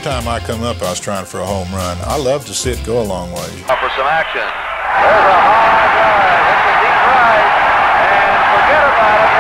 time I come up, I was trying for a home run. I love to see it go a long way. For some action. There's a hard drive. It's a deep right. And forget about it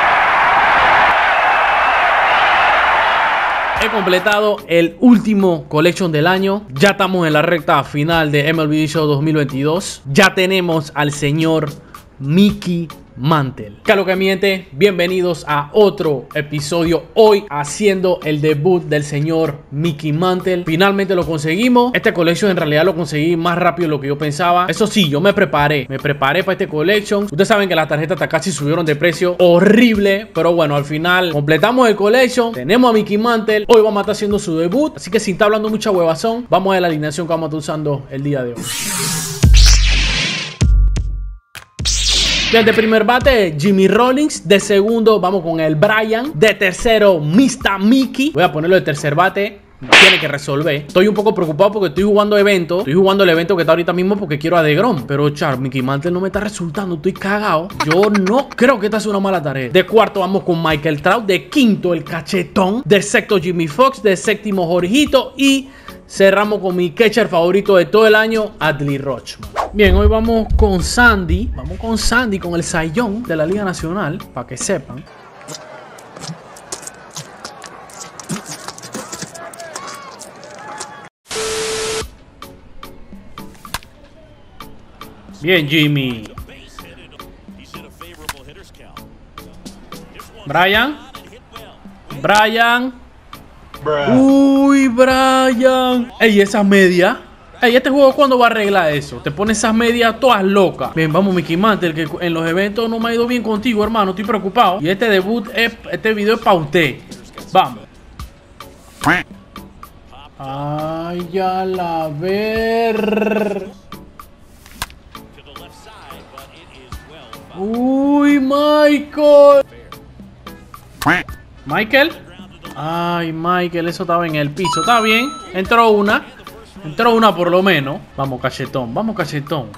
here. He completado el último collection del año. Ya estamos en la recta final de MLB The Show 2022. Ya tenemos al señor Mickey Mantle. ¿Qué es lo que miente? Bienvenidos a otro episodio. Hoy haciendo el debut del señor Mickey Mantle. Finalmente lo conseguimos. Este collection en realidad lo conseguí más rápido de lo que yo pensaba. Eso sí, yo me preparé para este collection. Ustedes saben que las tarjetas casi subieron de precio. Horrible. Pero bueno, al final completamos el collection. Tenemos a Mickey Mantle. Hoy vamos a estar haciendo su debut. Así que sin estar hablando mucha huevazón, vamos a ver la alineación que vamos a estar usando el día de hoy. Desde primer bate, Jimmy Rollins. De segundo, vamos con el Brian. De tercero, Mr. Mickey. Voy a ponerlo de tercer bate. Tiene que resolver. Estoy un poco preocupado porque estoy jugando evento. Estoy jugando el evento que está ahorita mismo porque quiero a DeGrom. Pero, char, Mickey Mantle no me está resultando. Estoy cagado. Yo no creo que esta sea una mala tarea. De cuarto vamos con Michael Trout. De quinto, el Cachetón. De sexto, Jimmy Fox. De séptimo, Jorgito. Y cerramos con mi catcher favorito de todo el año, Adley Rutschman. Bien, hoy vamos con Sandy. Vamos con Sandy, con el Cy Young de la Liga Nacional, para que sepan. Bien, Jimmy. Brian. Uy, Brian. Ey, esas medias. Ey, este juego, ¿cuándo va a arreglar eso? Te pones esas medias todas locas. Bien, vamos, Mickey Mantle, que en los eventos no me ha ido bien contigo, hermano. Estoy preocupado. Y este debut, este video es para usted. Vamos. Ay, ya la ver. Uy, Michael. Michael. Ay, Michael, eso estaba en el piso. Está bien. Entró una por lo menos. Vamos, Cachetón. Vamos, Cachetón.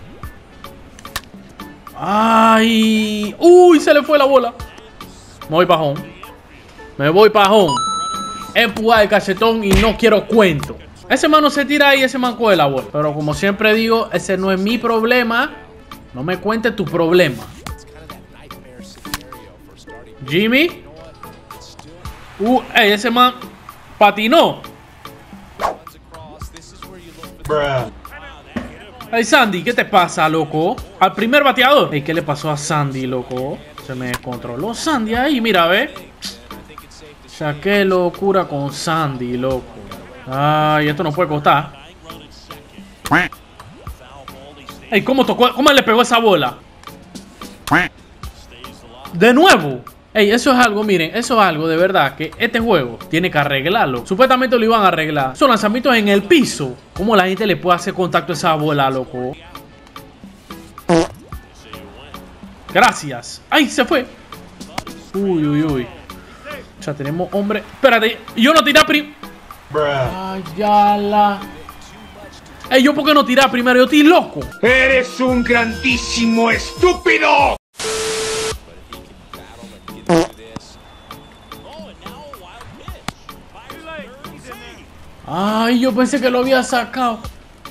Ay. Uy, se le fue la bola. Me voy para home. Me voy para home. Empuja el Cachetón y no quiero cuento. Ese man no se tira ahí, ese man coge la bola. Pero como siempre digo, ese no es mi problema. No me cuentes tu problema. Jimmy. Ese man patinó. Hey, Sandy, ¿qué te pasa, loco? Al primer bateador. Hey, ¿qué le pasó a Sandy, loco? Se me descontroló Sandy ahí, mira, ve. O sea, qué locura con Sandy, loco. Ay, esto no puede costar. Hey, ¿cómo tocó? ¿Cómo le pegó esa bola? De nuevo. Ey, eso es algo, miren, eso es algo de verdad que este juego tiene que arreglarlo. Supuestamente lo iban a arreglar. Son lanzamientos en el piso. ¿Cómo la gente le puede hacer contacto a esa bola, loco? Gracias. ¡Ay, se fue! Uy, uy, uy. O sea, tenemos hombre. Espérate, yo no tiré Ay, ya la. Ey, ¿yo por qué no tiré primero? Yo estoy loco. ¡Eres un grandísimo estúpido! Ay, yo pensé que lo había sacado.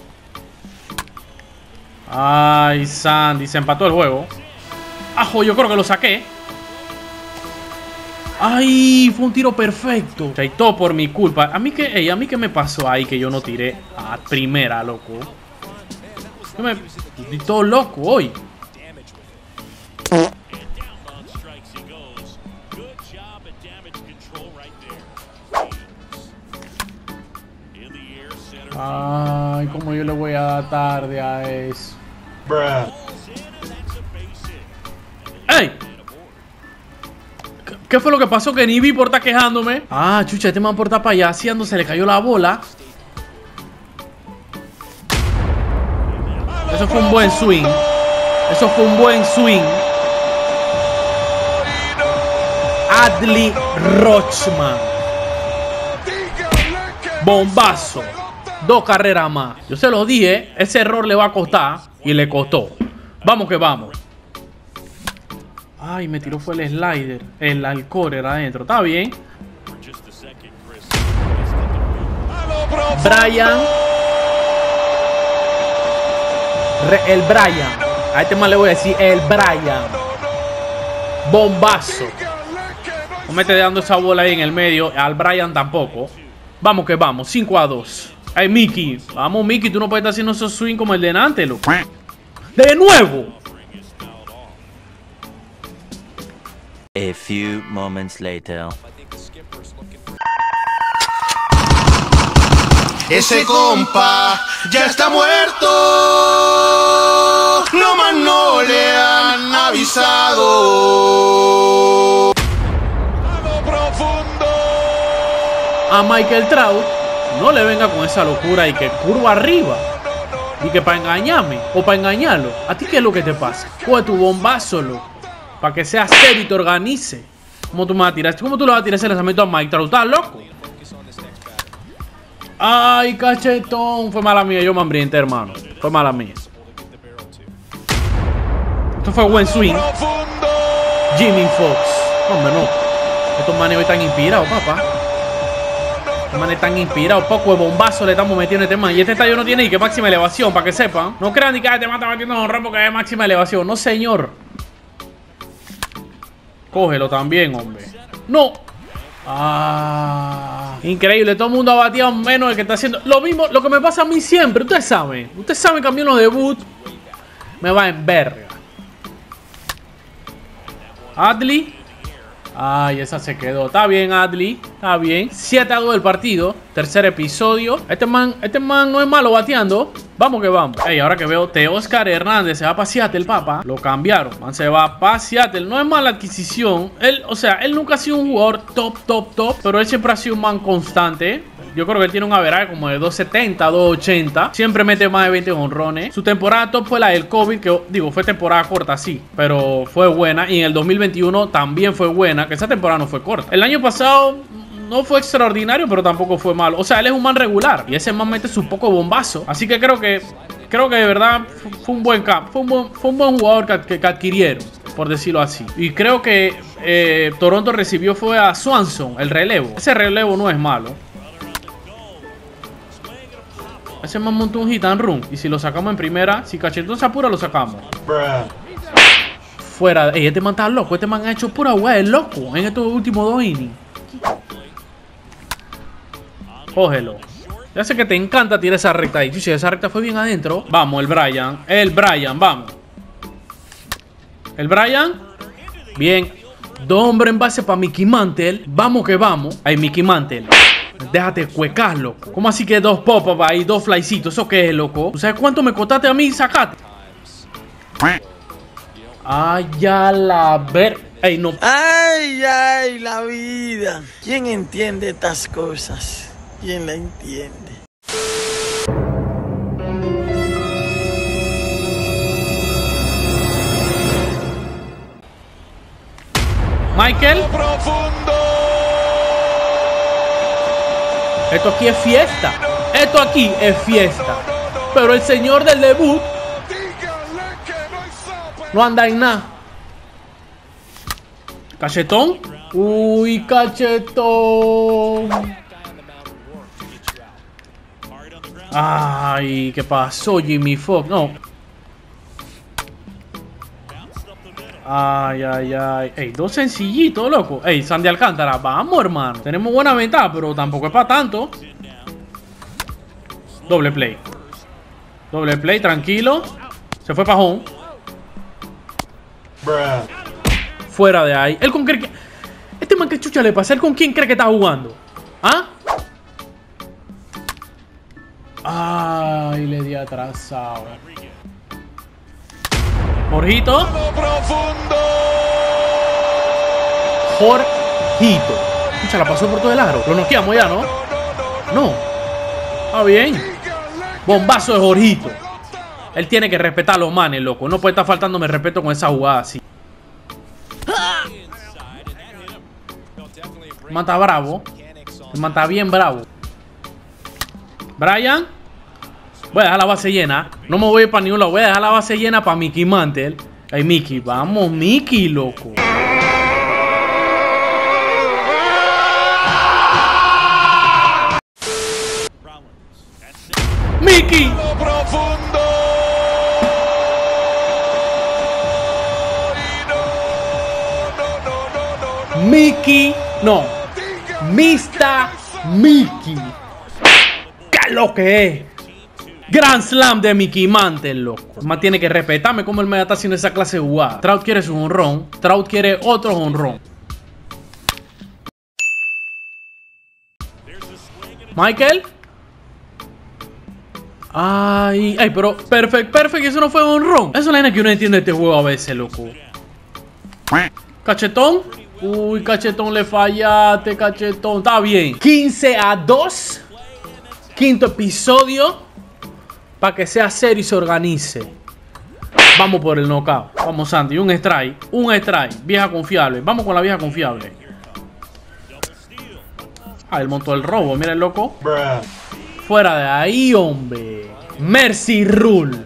Ay, Sandy, se empató el juego. Ajo, yo creo que lo saqué. Ay, fue un tiro perfecto. O sea, y todo por mi culpa. A mí qué me pasó ahí que yo no tiré a primera, loco. Yo me estoy todo loco hoy. Ay, cómo yo le voy a dar tarde a eso. ¡Ey! ¿Qué fue lo que pasó? Que ni vi por estar quejándome. Ah, chucha, este man por estar para allá haciendo, se le cayó la bola. Eso fue un buen swing. Eso fue un buen swing. Adley Rutschman. Bombazo. 2 carreras más. Yo se lo dije. Ese error le va a costar. Y le costó. Vamos que vamos. Ay, me tiró fue el slider. El alcohol era adentro. Está bien. Brian. El Brian. A este man le voy a decir el Brian. Bombazo. No me esté dando esa bola ahí en el medio. Al Brian tampoco. Vamos que vamos. 5-2. Ay, Mickey. Vamos, Mickey. Tú no puedes estar haciendo esos swing como el de delante, loco. ¡De nuevo! A few moments later. Ese compa ya está muerto. No más no le han avisado. A Michael Trout no le venga con esa locura y que curva arriba. Y que para engañarme o para engañarlo. ¿A ti qué es lo que te pasa? Coge tu bombazo, loco. Para que seas serio y te organice. ¿Cómo tú me vas a tirar? ¿Cómo tú le vas a tirar ese lanzamiento a Mike Trout? ¿Estás loco? Ay, cachetón. Fue mala mía. Yo me hambrienté, hermano. Fue mala mía. Esto fue buen swing. Jimmy Fox. Hombre, no. Estos manes hoy están inspirados, papá. Estos manes están inspirados. Poco de bombazo le estamos metiendo a este man. Y este estadio no tiene ni que máxima elevación, para que sepan. No crean ni que este man está metiendo un honrón porque es máxima elevación. No, señor. Cógelo también, hombre. ¡No! Ah, increíble. Todo el mundo ha bateado menos el que está haciendo. Lo mismo, lo que me pasa a mí siempre. Ustedes saben que a mí en los debut me va en verga. Adley. Ay, esa se quedó. Está bien, Adley. Está bien. 7-2 el partido. Tercer episodio. Este man no es malo bateando. Vamos que vamos. Ey, ahora que veo Teóscar Hernández se va para Seattle, papá. Lo cambiaron. Man, se va para Seattle. No es mala adquisición. Él nunca ha sido un jugador top. Pero él siempre ha sido un man constante. Yo creo que él tiene un average como de 270, 280. Siempre mete más de 20 jonrones. Su temporada top fue la del COVID, que digo, fue temporada corta, sí, pero fue buena. Y en el 2021 también fue buena, que esa temporada no fue corta. El año pasado no fue extraordinario, pero tampoco fue malo. O sea, él es un man regular y ese man mete su poco bombazo. Así que creo que de verdad fue un buen cap. Fue un buen jugador que adquirieron, por decirlo así. Y creo que Toronto recibió fue a Swanson, el relevo. Ese relevo no es malo. Ese man montó un hit and run. Y si lo sacamos en primera, si Cachetón se apura, lo sacamos. Fuera. Ey, este man está loco. Este man ha hecho pura weá, es loco en estos últimos 2 innings. Cógelo. Ya sé que te encanta tirar esa recta ahí. Si esa recta fue bien adentro. Vamos, el Brian. Vamos. El Brian. Bien. 2 hombres en base para Mickey Mantle. Vamos que vamos. Ahí, Mickey Mantle. Déjate cuecar, loco. ¿Cómo así que 2 pop-up ahí, 2 flycitos? ¿Eso qué es, loco? ¿Tú sabes cuánto me costaste a mí? Sacate. Ay, ya la ver. Ey, no. Ay, la vida. ¿Quién entiende estas cosas? ¿Quién la entiende? Michael. Esto aquí es fiesta. Esto aquí es fiesta. Pero el señor del debut no anda en nada. Cachetón. Uy, cachetón. Ay, ¿qué pasó, Jimmy Fox? No. Ay. Ey, 2 sencillitos, loco. Ey, Sandy Alcántara, vamos, hermano. Tenemos buena ventaja, pero tampoco es para tanto. Doble play, tranquilo. Se fue para home. Fuera de ahí. ¿Él con qué? Este man que chucha le pasa. ¿Él con quién cree que está jugando? ¿Ah? Ay, le di atrasado. Jorgito. Escucha, la pasó por todo el aro. Lo noqueamos ya, ¿no? No. Está bien. Bombazo de Jorgito. Él tiene que respetar a los manes, loco. No puede estar faltándome respeto con esa jugada así. El man está bravo. El man está bien bravo. Brian. Voy a dejar la base llena. No me voy a ir para ningún lado. Voy a dejar la base llena para Mickey Mantle. Ay, Mickey. Vamos, Mickey, loco. Mickey. Profundo. Mickey, no, Mr. Mickey. ¿Qué lo que es? Grand Slam de Mickey Mantle, loco. Más tiene que respetarme como él me está haciendo esa clase de jugada. Trout quiere su jonrón. Trout quiere otro jonrón. Michael. Ay, pero perfect, eso no fue jonrón. Eso es la nena que uno entiende de este juego a veces, loco. Cachetón. Uy, Cachetón, le fallaste, Cachetón. Está bien. 15-2. Quinto episodio. Para que sea serio y se organice. Vamos por el knockout. Vamos, Santi. Un strike. Un strike. Vieja confiable. Vamos con la vieja confiable. Ah, él montó el robo. Mira el loco. Fuera de ahí, hombre. Mercy Rule.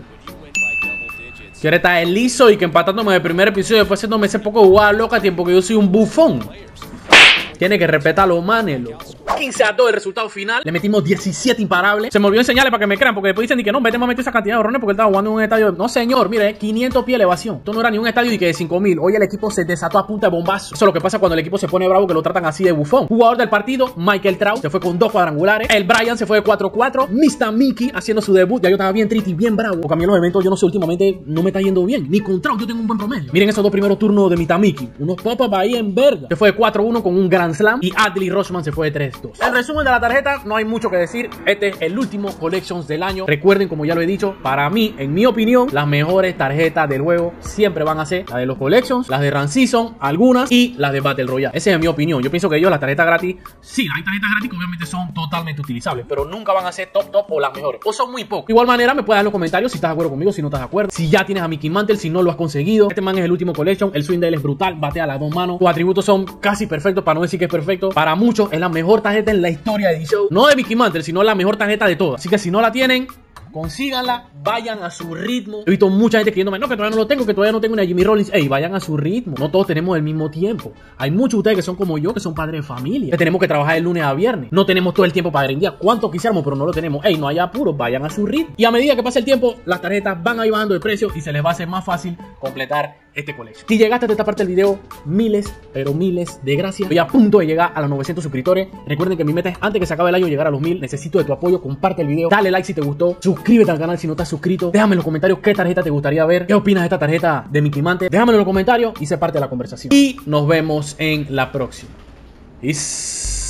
Quiere estar el liso y que empatándome el primer episodio, después haciéndome ese poco jugada loca, tiempo que yo soy un bufón. Tiene que respetar a los manes, loco. 15-2 el resultado final. Le metimos 17 imparables. Se me olvidó enseñarle para que me crean, porque después dicen que no, vete a meter esa cantidad de horrones porque él estaba jugando en un estadio. No, señor, mire, 500 pies de elevación. Esto no era ni un estadio y que de 5000. Hoy el equipo se desató a punta de bombazo. Eso es lo que pasa cuando el equipo se pone bravo, que lo tratan así de bufón. Jugador del partido, Michael Trout, se fue con 2 cuadrangulares. El Brian se fue de 4-4. Mr. Mickey haciendo su debut. Ya yo estaba bien triste y bien bravo, porque a mí en los eventos, yo no sé, últimamente no me está yendo bien. Ni con Trout yo tengo un buen promedio. Miren esos dos primeros turnos de Mr. Mickey. Unos pop-up ahí en verga. Se fue de 4-1 con un Grand Slam. Y Adley Rutschman se fue de 3-2. El resumen de la tarjeta, no hay mucho que decir. Este es el último Collections del año. Recuerden, como ya lo he dicho, para mí, en mi opinión, las mejores tarjetas del juego siempre van a ser las de los Collections, las de Run Season, algunas, y las de Battle Royale. Esa es mi opinión. Yo pienso que ellos, las tarjetas gratis, sí, hay tarjetas gratis que obviamente son totalmente utilizables, pero nunca van a ser top o las mejores, o son muy pocas. De igual manera, me puedes dar en los comentarios si estás de acuerdo conmigo, si no estás de acuerdo, si ya tienes a Mickey Mantle, si no lo has conseguido. Este man es el último Collection. El swing de él es brutal, batea a las 2 manos. Sus atributos son casi perfectos, para no decir que es perfecto. Para muchos es la mejor tarjeta en la historia de D-Show. No de Mickey Mantle, sino la mejor tarjeta de todas. Así que si no la tienen, consíganla, vayan a su ritmo. He visto mucha gente escribiéndome, no, que todavía no lo tengo, que todavía no tengo una Jimmy Rollins. Ey, vayan a su ritmo. No todos tenemos el mismo tiempo. Hay muchos de ustedes que son como yo, que son padres de familia, que tenemos que trabajar de lunes a viernes. No tenemos todo el tiempo para grindear. ¿Cuánto quisiéramos? Pero no lo tenemos. Ey, no hay apuros, vayan a su ritmo. Y a medida que pase el tiempo, las tarjetas van a ir bajando de precio y se les va a hacer más fácil completar este colegio. Si llegaste hasta esta parte del video, miles, pero miles de gracias. Estoy a punto de llegar a los 900 suscriptores. Recuerden que mi meta es, antes que se acabe el año, llegar a los 1000. Necesito de tu apoyo. Comparte el video, dale like si te gustó, suscríbete al canal si no estás suscrito. Déjame en los comentarios qué tarjeta te gustaría ver, qué opinas de esta tarjeta de Mickey Mantle. Déjamelo en los comentarios y sé parte de la conversación. Y nos vemos en la próxima. Peace.